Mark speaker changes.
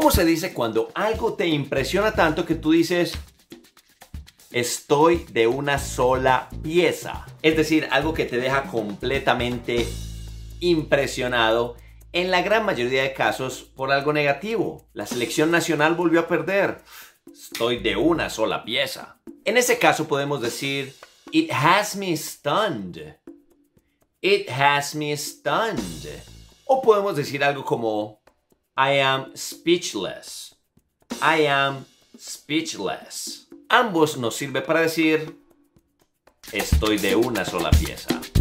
Speaker 1: ¿Cómo se dice cuando algo te impresiona tanto que tú dices, estoy de una sola pieza? Es decir, algo que te deja completamente impresionado, en la gran mayoría de casos por algo negativo. La selección nacional volvió a perder. Estoy de una sola pieza. En ese caso podemos decir, it has me stunned. It has me stunned. O podemos decir algo como, I am speechless. I am speechless. Ambos nos sirve para decir, estoy de una sola pieza.